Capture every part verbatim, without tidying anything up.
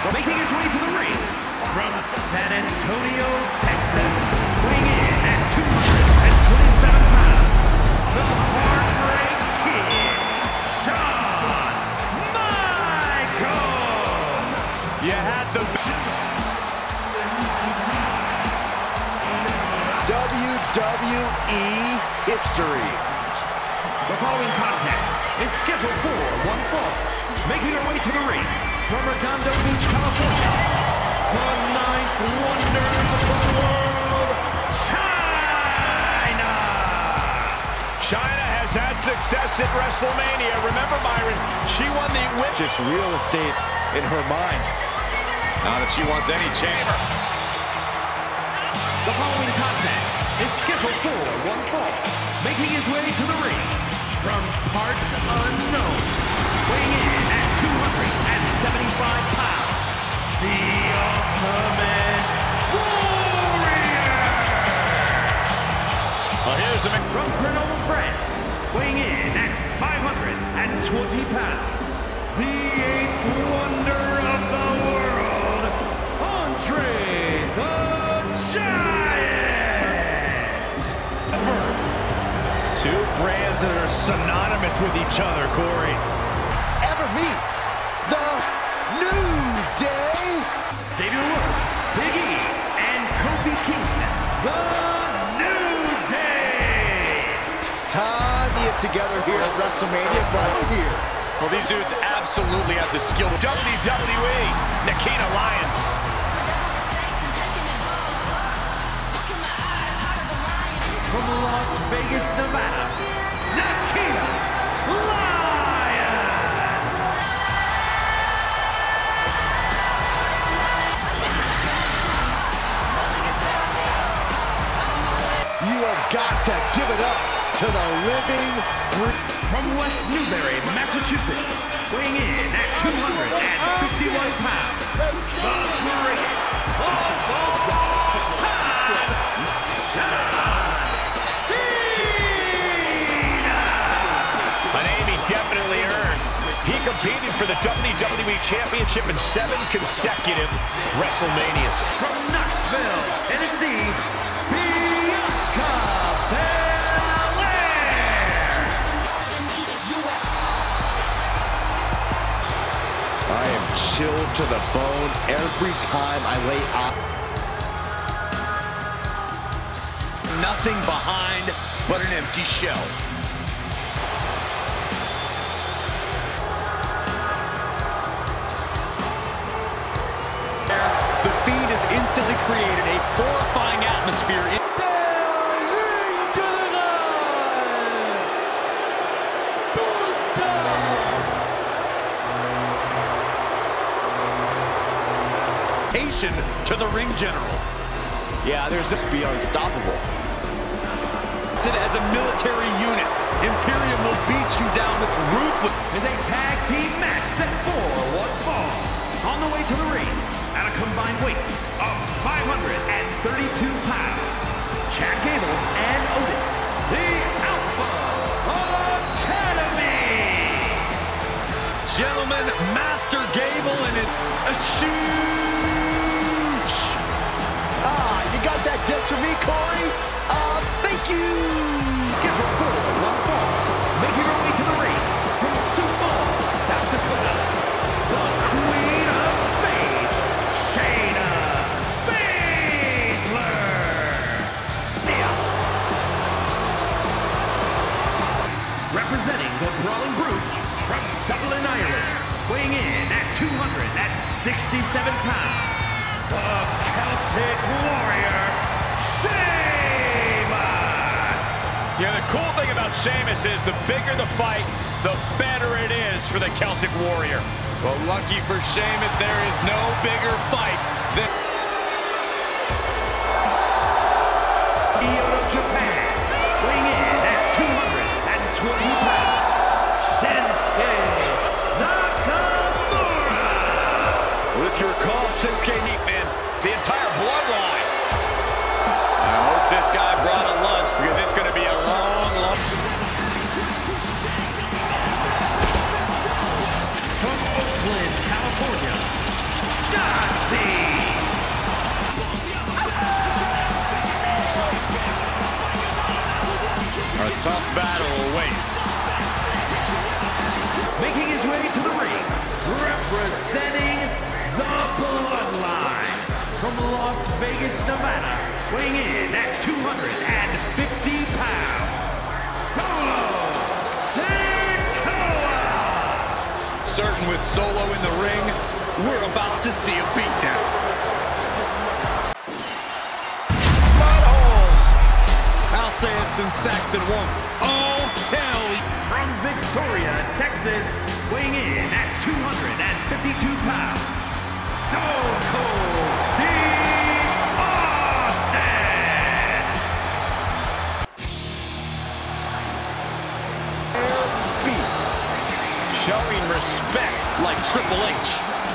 making his way to the ring from San Antonio, Texas, weighing in at two hundred twenty-seven pounds, the Heartbreak Kid, Shawn Michaels. You had the W W E history. The following contest is scheduled for one fall. Making her way to the ring from Redondo Beach, California, the ninth wonder of the world, Chyna! Chyna has had success at WrestleMania. Remember, Byron, she won the win. Just real estate in her mind. Not that she wants any chamber. The following contest is scheduled for one fall. Making his way to the ring from parts unknown, weighing in at two hundred seventy-five pounds, the Ultimate Warrior! Well, here's the man from Grenoble, France, weighing in at five hundred twenty pounds, the eighth wonder of the world, Andre the Giant! Two brands that are synonymous with each other, Corey. Ever meet the New Day? Xavier Woods, Big E, and Kofi Kingston, the New Day! Time to get together here at WrestleMania, right here. Well, these dudes absolutely have the skill. W W E, Nikita Lyons. From Las Vegas, Nevada, Nikita Lyons! You have got to give it up to the living from West Newbury, Massachusetts, weighing in at two hundred fifty-one pounds, the great A name he definitely earned. He competed for the W W E Championship in seven consecutive WrestleManias. From Knoxville, Tennessee, Bianca Belair! I am chilled to the bone every time I lay out. Nothing behind but an empty shell. The Fiend has instantly created a horrifying atmosphere. In to the ring general. Yeah, there's just be unstoppable. As a military unit, Imperium will beat you down with ruthless. Is a tag team match set for one fall. On the way to the ring at a combined weight of five hundred thirty-two pounds, Chad Gable and Otis, the Alpha Academy. Gentlemen, Master Gable and his a huge. Ah, you got that just for me, Corey? Uh, thank you. Scheduled for one fall, making her way to the ring from Sioux Falls, South Dakota, the Queen of Spades, Shayna Baszler. Representing the Brawling Brutes from Dublin, Ireland, weighing in at two hundred sixty-seven pounds, the Celtic Warrior, Sheamus! Yeah, the cool thing about Sheamus is the bigger the fight, the better it is for the Celtic Warrior. Well, lucky for Sheamus, there is no bigger fight than Kyoto, Japan, weighing in at two hundred twenty pounds, Shinsuke Nakamura! Well, if you recall, Shinsuke Neat, man, the entire bloodline. I hope this guy brought a lunch because it's going to be a long, long... From Oakland, California, tough battle awaits. Making his way to the ring, representing the Bloodline, from Las Vegas, Nevada, weighing in at two hundred fifty pounds, Solo Sikoa! Certain with Solo in the ring, we're about to see a beatdown. Mudholes! I'll say it since Saxton won. Oh, hell! From Victoria, Texas, weighing in at two hundred fifty-two pounds, Stone Cold Steve Austin! Beat. Showing respect like Triple H.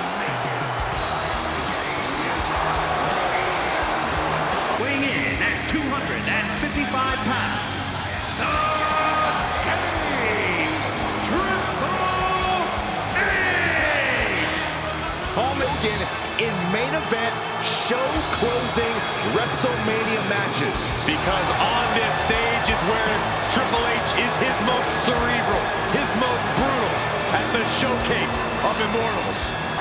Weighing in at two hundred fifty-five pounds, the King, Triple H! Hogan in main event, show-closing WrestleMania matches. Because on this stage is where Triple H is his most cerebral, his most brutal, at the showcase of Immortals.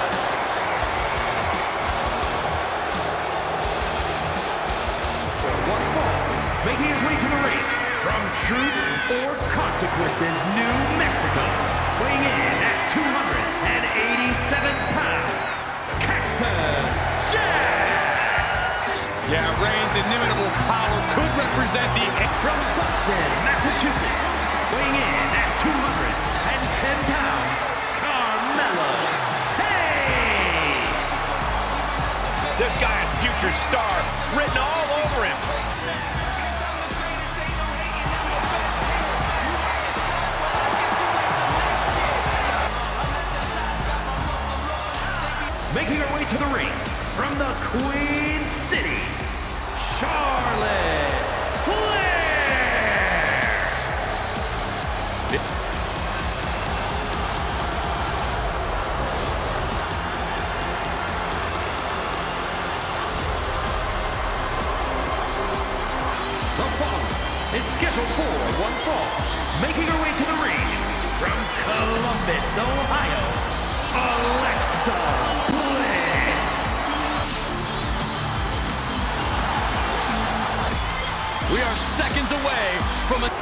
One fall, making his way to the ring, from Truth or Consequences, New Mexico, weighing in at two hundred eighty-seven pounds, Cactus Jack! Yeah, Reigns' inimitable power could represent the... From Boston, Massachusetts, weighing in at two hundred ten pounds, Carmelo Hayes! This guy is future star, written all over him. Making her way to the ring, from the Queen City, Charlotte Flair! The following is scheduled for one fall, making her way to the ring, from Columbus, Ohio, Alexa Bliss! We are seconds away from a...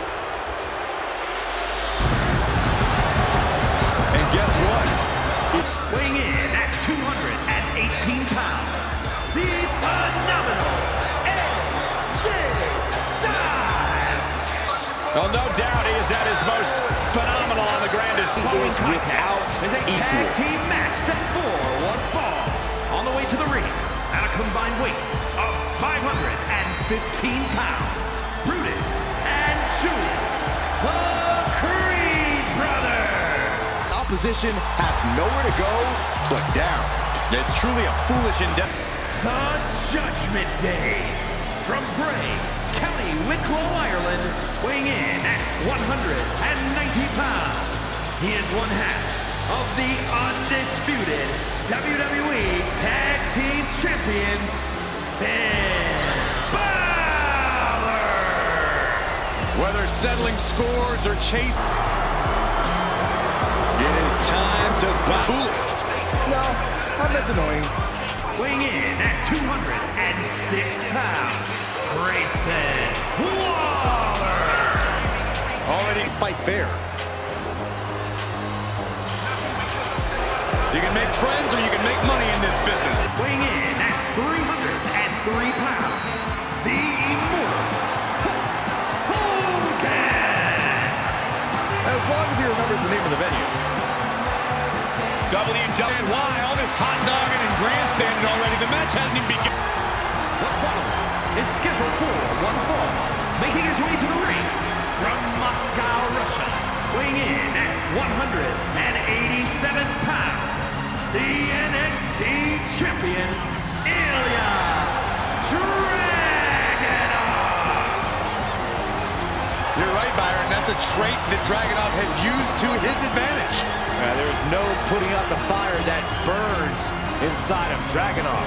And guess what? Weighing in at two hundred eighteen pounds, the phenomenal A J Styles! Well, no doubt he is at his most phenomenal on the grandest. He is without is a tag equal. team match set for one fall. On the way to the ring, at a combined weight of five hundred fifteen pounds, Brutus and Julius, the Creed Brothers! Opposition has nowhere to go but down. It's truly a foolish endeavor. The Judgment Day, from Bray, County Wicklow, Ireland, weighing in at one hundred ninety pounds. He is one half of the undisputed W W E Tag Team Champions, Finn Balor! Whether settling scores or chase... It is time to battle. No, I'm not annoying. Weighing in at two hundred six pounds, Grayson Waller! Already Fight fair. You can make friends or you can make money in this business. Weighing in at three hundred three pounds, the Immortal Hulk Hogan! As long as he remembers the name of the venue. W W E, why all this hot dogging and grandstanding already? The match hasn't even begun. The following is scheduled for one fall, making his way to the ring from Moscow, Russia, weighing in at one hundred eighty-seven pounds, the N X T champion, Ilya Dragunov! You're right, Byron. That's a trait that Dragunov has used to his advantage. Uh, there's no putting out the fire that burns inside of Dragunov.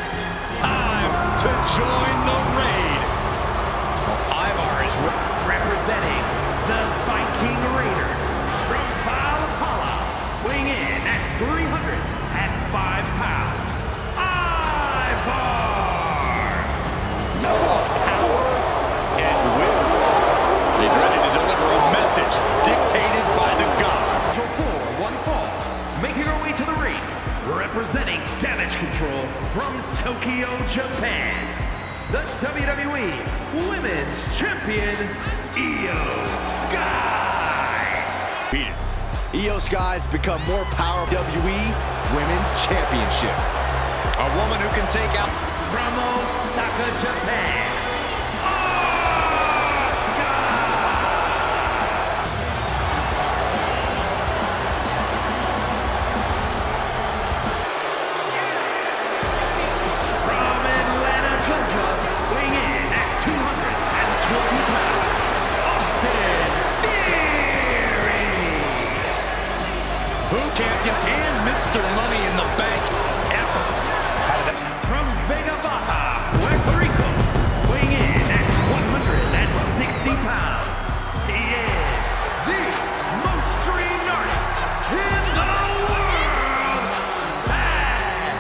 Time to join the raid. Ivar is representing the Viking Raiders, from Valhalla, weighing in at three hundred five pounds, Ivar! No power And wins. He's ready to deliver a message dictated by the gods. So for one fall, making her way to the ring, representing Damage Control from Tokyo, Japan, the W W E Women's Champion, Iyo Sky. Beat it. Iyo Sky's become more powerful. W W E Women's Championship. A woman who can take out. From Osaka, Japan, champion and Mister Money in the Bank ever. From Vega Baja, Puerto Rico, weighing in at one hundred sixty pounds, he is the most streamed artist in the world, Bad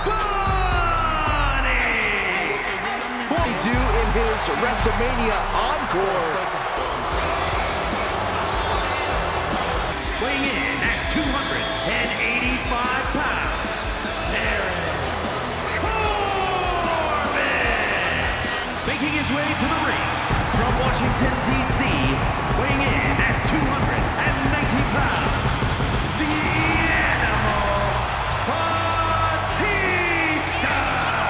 Bunny! What he do in his WrestleMania Encore. Weighing in at two hundred eighty-five pounds, Baron Corbin! Making his way to the ring from Washington, D C, weighing in at two hundred ninety pounds, the Animal Batista!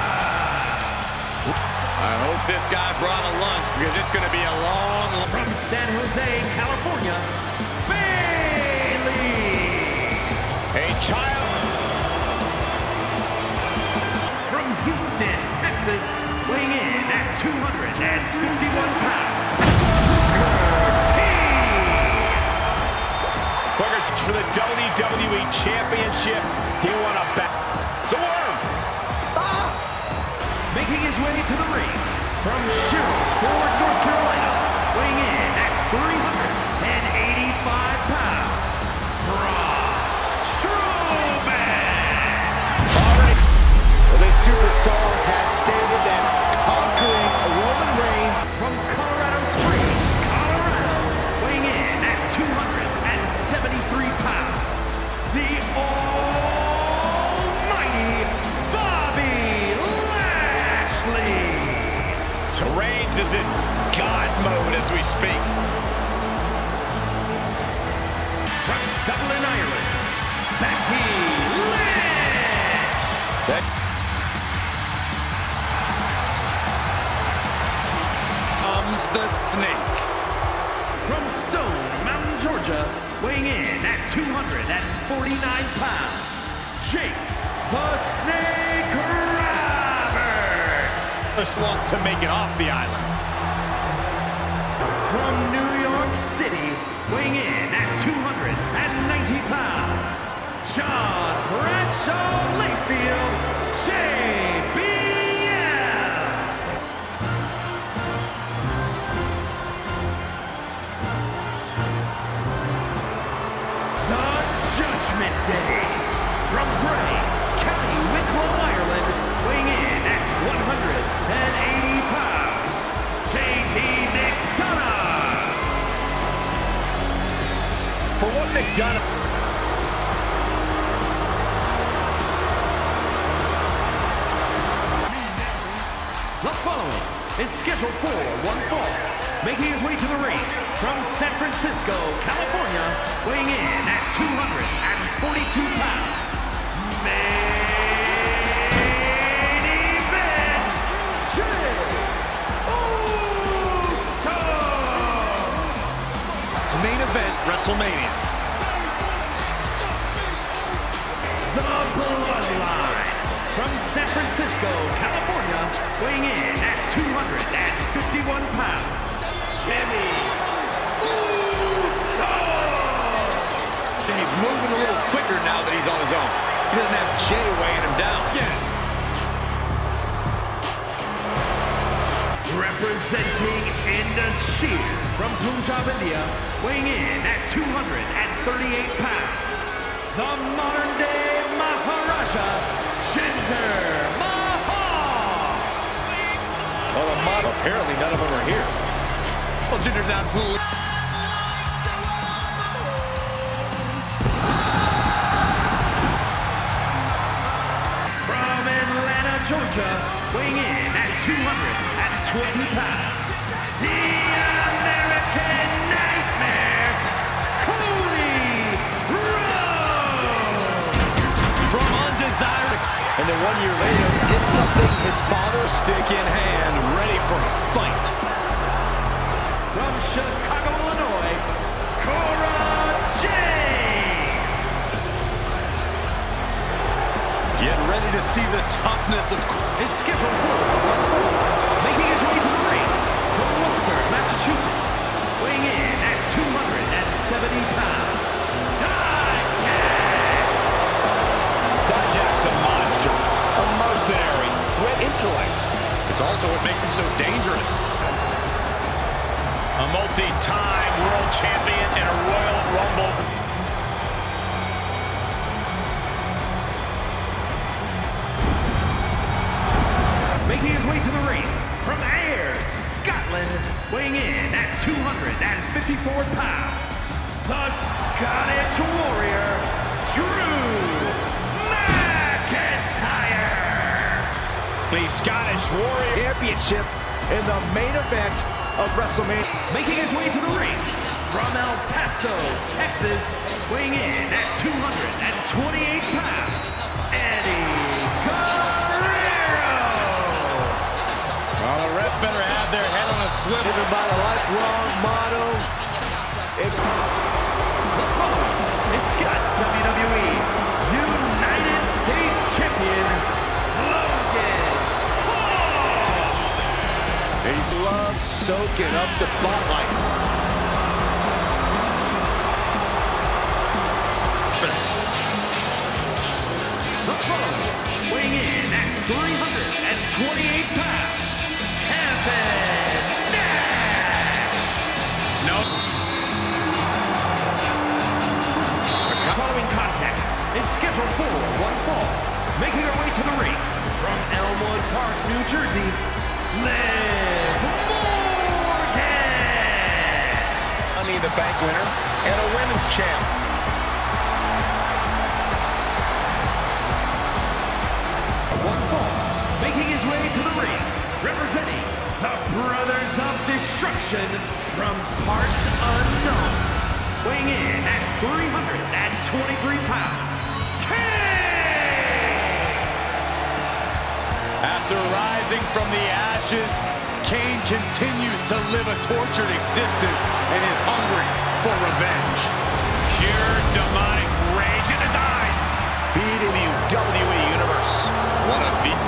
I hope this guy brought a lunch because it's going to be a long... From San Jose, California, A child from Houston, Texas, weighing in at two hundred fifty-one pounds, Booker T for the W W E Championship. He won a back. The worm! Ah! Making his way to the ring from Sherrills-Ford, North Carolina, weighing in at three hundred eighty-five pounds, Superstar has stated that conquering Roman Reigns. From Colorado Springs, Colorado, weighing in at two hundred seventy-three pounds, the almighty Bobby Lashley. So Reigns is in God mode as we speak. From Dublin, Ireland, Becky Lynch. That the Snake. From Stone Mountain, Georgia, weighing in at two hundred forty-nine pounds, Jake the Snake Roberts. Just wants to make it off the island. From New York City, weighing in at two hundred ninety pounds, John Bradshaw Layfield, J B L. Judgment Day. From Bray, County Wicklow, Ireland, weighing in at one hundred eighty pounds, J D McDonough. For what McDonough... The following is scheduled for one fall, making his way to the ring from San Francisco, California, weighing in at two hundred forty-two pounds. Main event, Jey Uso! Main event, WrestleMania. The Bloodline. From San Francisco, California, weighing in at two hundred fifty-one pounds, Jimmy Uso! He's moving a little quicker now that he's on his own. He doesn't have Jey weighing him down. Yeah. Representing Indus Sher from Punjab, India, weighing in at two hundred thirty-eight pounds, the modern-day Maharaja, Jinder Mahal. Well, the model, apparently none of them are here. Well, Jinder's absolutely... From Atlanta, Georgia, weighing in at two hundred twenty pounds, the American Nightmare, Cody Rhodes. From undesired, and then one year later, did something his father, stick in hand, ready for a fight. From Chicago, Illinois, Cora Jade. Get ready to see the toughness of... It's scheduled for one fall, making his way to the ring from Worcester, Massachusetts, weighing in at two hundred seventy pounds. Dijak! Dijak's a monster, a mercenary with intellect. It's also what makes him so dangerous. A multi-time world champion in a Royal Rumble. Making his way to the ring from Ayr, Scotland, weighing in at two hundred fifty-four pounds, the Scottish Warrior, Drew McIntyre. The Scottish Warrior Championship in the main event of WrestleMania. Making his way to the ring from El Paso, Texas, weighing in at two hundred twenty-eight pounds, Eddie Guerrero. Well, the ref better have their head on a swivel. Driven by the lifelong motto. It's It's got W W E United States Champion Logan Paul. He loves soaking up the spotlight. The foe, weighing in at three hundred twenty-eight pounds, Kevin Nash. No. The following contest is scheduled for one fall, making her way to the ring from Elmwood Park, New Jersey, Liv Morgan. Money in the Bank winner and a women's champ. One fall, making his way to the ring, representing the Brothers of Destruction from parts unknown, weighing in at three hundred twenty-three pounds, Kane! After rising from the ashes, Kane continues to live a tortured existence and is hungry for revenge. Pure demonic rage in his eyes. Feeding the W W E Universe. What a beat.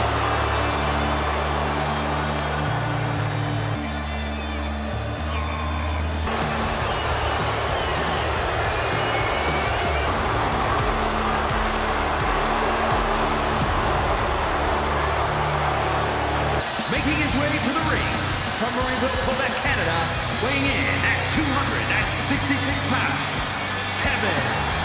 Making his way to the ring from Marieville, Quebec, Canada, weighing in at two hundred sixty-six pounds, Kevin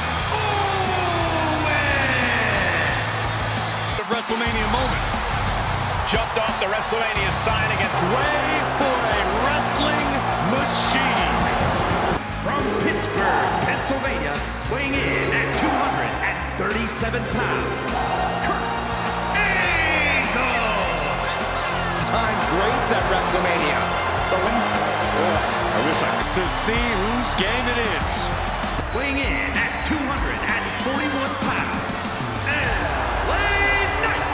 Owens. The WrestleMania moments. Jumped off the WrestleMania sign against way for a wrestling machine. From Pittsburgh, Pennsylvania, weighing in at two hundred thirty-seven pounds, Kurt Angle. time greats at WrestleMania. The win. Oh, I wish I could to see whose game it is. Weighing in at two hundred forty-one pounds, L A Knight.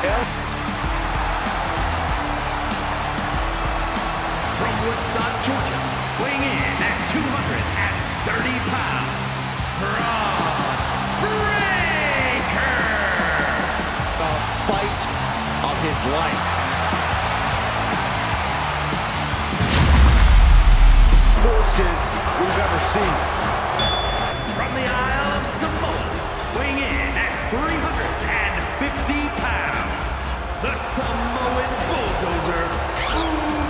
From Woodstock, Georgia, weighing in at two hundred thirty pounds, Braun Breaker. The fight of his life. Forces we've ever seen. From the Isle of Samoa, weighing in at three hundred fifty pounds, the Samoan Bulldozer,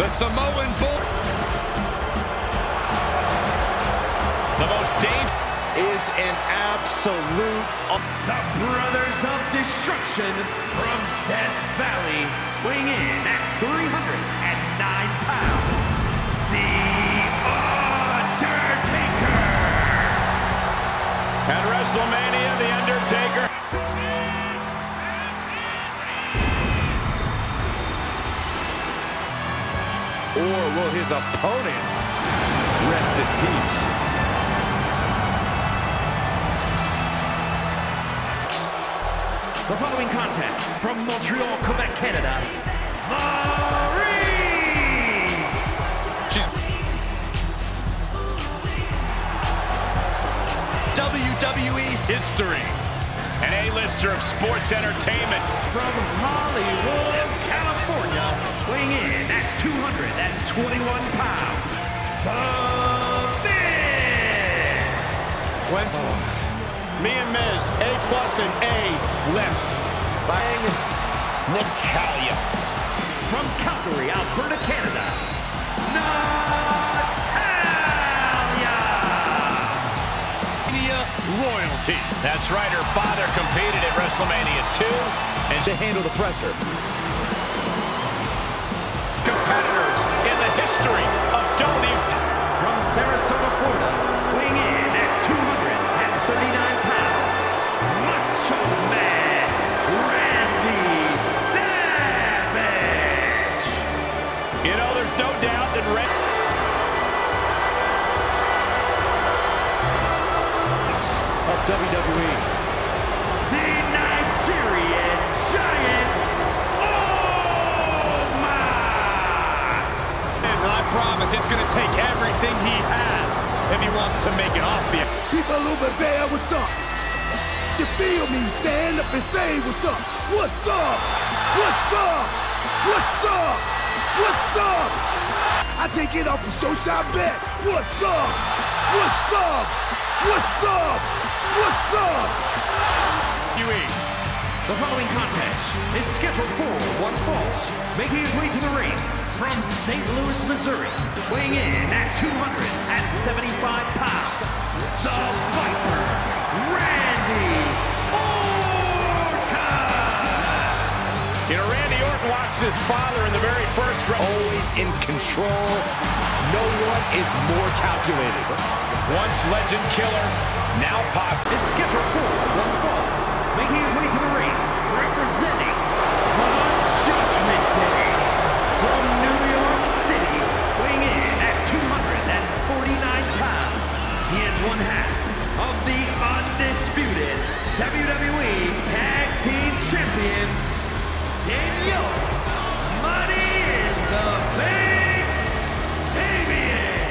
The Samoan Bull. The most dangerous is an absolute. The Brothers of Destruction from Death Valley, weighing in at three hundred nine pounds, The Undertaker. At WrestleMania, The Undertaker. Or will his opponent rest in peace? The following contest from Montreal, Quebec, Canada, Maryse. She's W W E history. An A-lister of sports entertainment. From Hollywood, California, weighing in at two hundred twenty-one pounds, The Miz. When me and Miz, A plus and A list. Bang, Natalya. From Calgary, Alberta, Canada, Natalya. Royalty. That's right, her father competed at WrestleMania two. And To handle the pressure. competitors in the history of W W E. From Sarasota, Florida, weighing in at two hundred thirty-nine pounds, Macho Man Randy Savage. You know, there's no doubt that Randy Of W W E. The Nigerian Giant, Omos. And I promise it's going to take everything he has if he wants to make it off the... People over there, what's up? You feel me? Stand up and say what's up. What's up? What's up? What's up? What's up? I take it off the show shop bet. What's up? What's up? What's up? What's up? W W E. The following contest is scheduled for one fall, making his way to the ring from Saint Louis, Missouri, weighing in at two hundred seventy-five pounds, the Viper, Randy Orton. You know, Randy Orton watched his father in the very first round. Always in control. No one is more calculated. Once legend killer, now possible. Is scheduled for one fall, making his way to the ring, representing the Judgment Day from New York City, weighing in at two hundred forty-nine pounds. He is one half of the undisputed W W E Tag Team Champions, Daniel Money in the Bank, Damian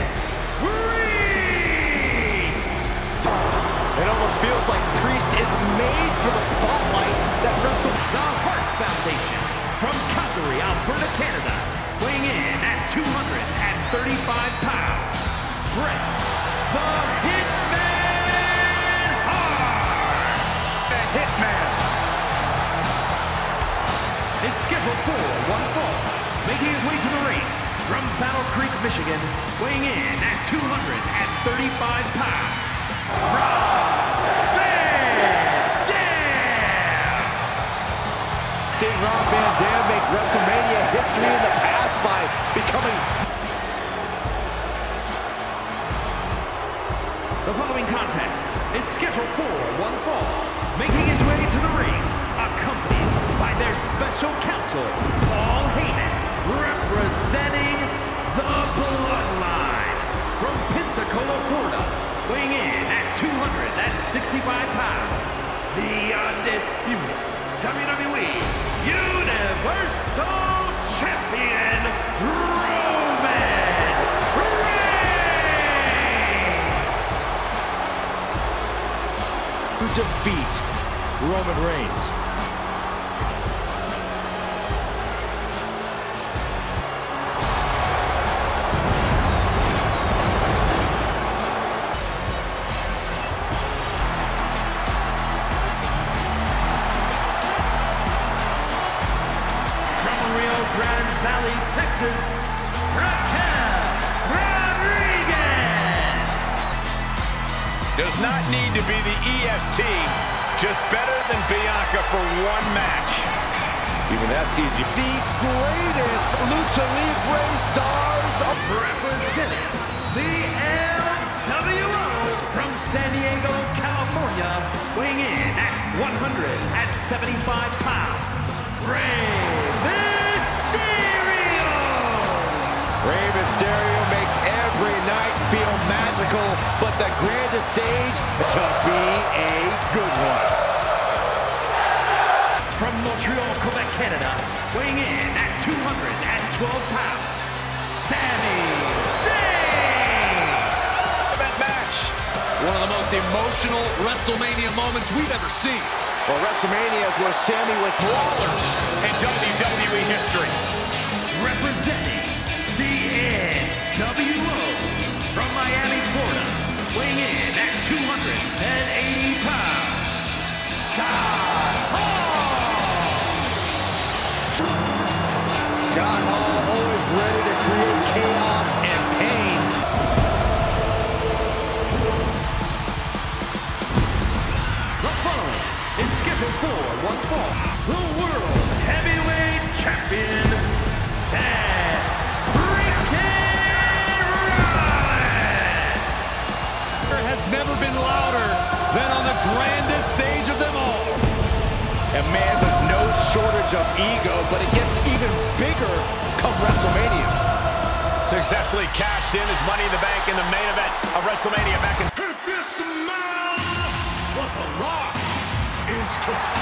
Priest. It almost feels like Priest is made for the spotlight that Wrestle. The Hart Foundation from Calgary, Alberta, Canada, weighing in at two hundred thirty-five pounds, Bret the Hitman Hart. The Hitman. Is scheduled for one fall, making his way to the ring from Battle Creek, Michigan, weighing in at two hundred thirty-five pounds, Rob Van Dam. Seeing Rob Van Dam make WrestleMania history in the past by becoming... The following contest is scheduled for one fall, making his way to the ring, accompanied by their special counsel, Paul Heyman, representing the Bloodline from Pensacola, Florida, weighing in at two hundred sixty-five pounds, the undisputed W W E Universal Champion, Roman Reigns. to defeat Roman Reigns. From Rio Grande Valley, Texas, Does not need to be the E S T, just better than Bianca for one match. Even that's easy. The greatest Lucha Libre stars of Representing the L W O from San Diego, California, weighing in at one hundred seventy-five pounds, Rey Mysterio! Rey Mysterio makes every night feel magical, but the grandest stage to be a good one. From Montreal, Quebec, Canada, weighing in at two hundred twelve pounds, Sami Zayn! That match. One of the most emotional WrestleMania moments we've ever seen. Well, WrestleMania is where Sami was Brawlers in W W E history. Representing the N W O from Miami, Florida, weighing in at two hundred eighty pounds, Scott Hall! Scott Hall, always ready to create chaos and pain. The following is scheduled for one fall, the World Heavyweight Champion, Seth freaking Rollins! There has never been louder than on the grandest stage of them all. A man with no shortage of ego, but it gets even bigger come WrestleMania. Successfully cashed in his Money in the Bank in the main event of WrestleMania back in... If you smell what the Rock is cooking.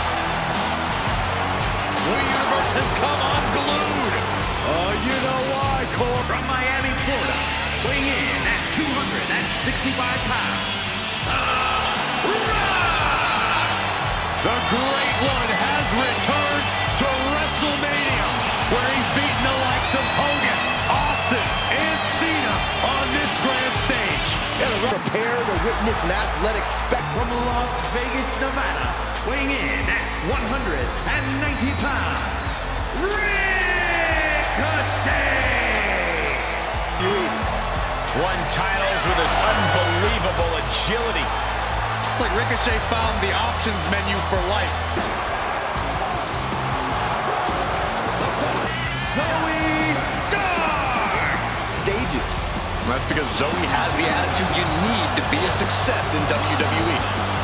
The universe has come unglued. Oh, you know why, Cole? From Miami, Florida, weighing in at two hundred sixty-five pounds, The Rock! The Great One has returned to WrestleMania, where he's beaten the likes of Hogan, Austin, and Cena on this grand stage. Yeah, the Rock prepared to witness an athletic spectacle. From Las Vegas, Nevada, weighing in at one hundred ninety pounds, Ricochet! Won titles with his unbelievable agility. It's like Ricochet found the options menu for life. Zoe Stark! Stages. That's because Zoe has the attitude you need to be a success in W W E.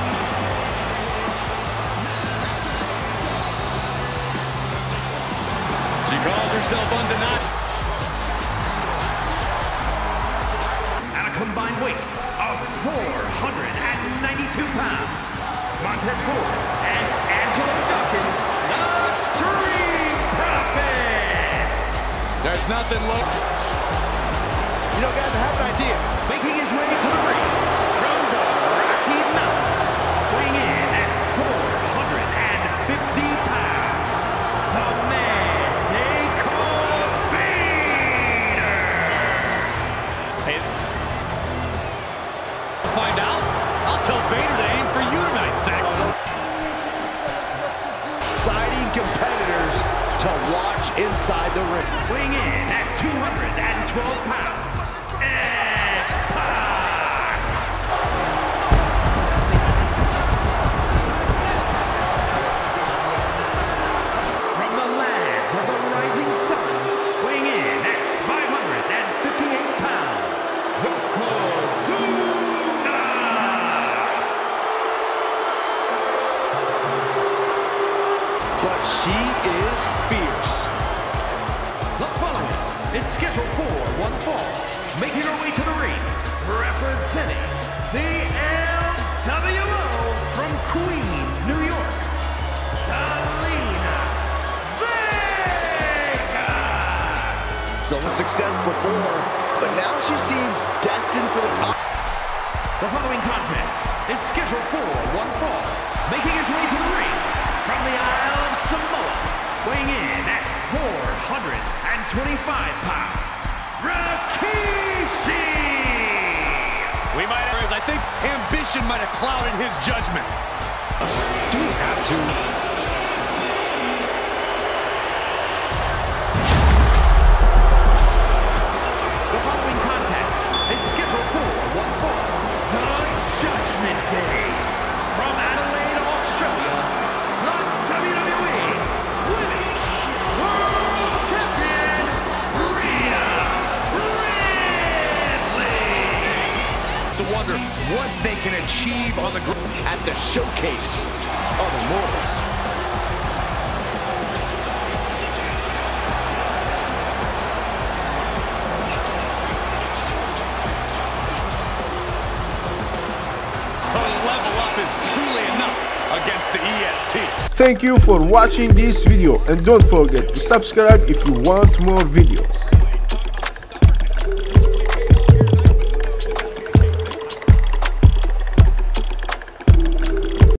She calls herself undeniable. At a combined weight of four hundred ninety-two pounds, Montez Ford and Angelo Dawkins, the Street Profits! There's nothing low. You know, guys, I have an idea. Making his way to the ring from the Rocky Mountains, weighing in at four hundred fifty pounds, the man they call Vader! Hey, find out? I'll tell Vader to aim for you tonight, Saxton. Exciting competitors to watch inside the ring. Weighing in at two hundred twelve pounds, X-Pac! From the land of the rising sun, weighing in at five hundred fifty-eight pounds, Yokozuna! But she is fierce. The following is scheduled for one fall, making her way to the ring, representing the L W O from Queens, New York, Zelina Vega! So much success before, but now she seems destined for the top. The following contest is scheduled for one fall, making his way to the ring from the Isle of Samoa, weighing in at four hundred twenty-five pounds, Rikishi! We might have, I think ambition might have clouded his judgment. Do we have to? The following contest is scheduled for one fall, the achieve on the ground. At the showcase of Immortals. Against the E S T. Thank you for watching this video and don't forget to subscribe if you want more videos.